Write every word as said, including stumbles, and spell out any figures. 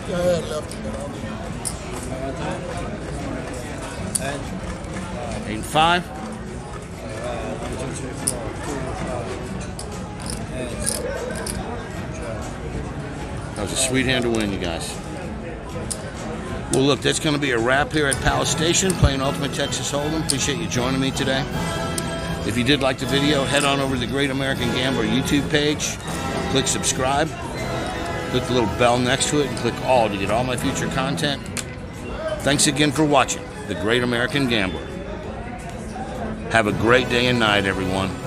think I had left it, but I'll leave it. Eight and five. That was a sweet hand to win, you guys. Well, look, that's going to be a wrap here at Palace Station, playing Ultimate Texas Holdem. Appreciate you joining me today. If you did like the video, head on over to the Great American Gambler YouTube page. Click subscribe. Click the little bell next to it and click all to get all my future content. Thanks again for watching the Great American Gambler. Have a great day and night, everyone.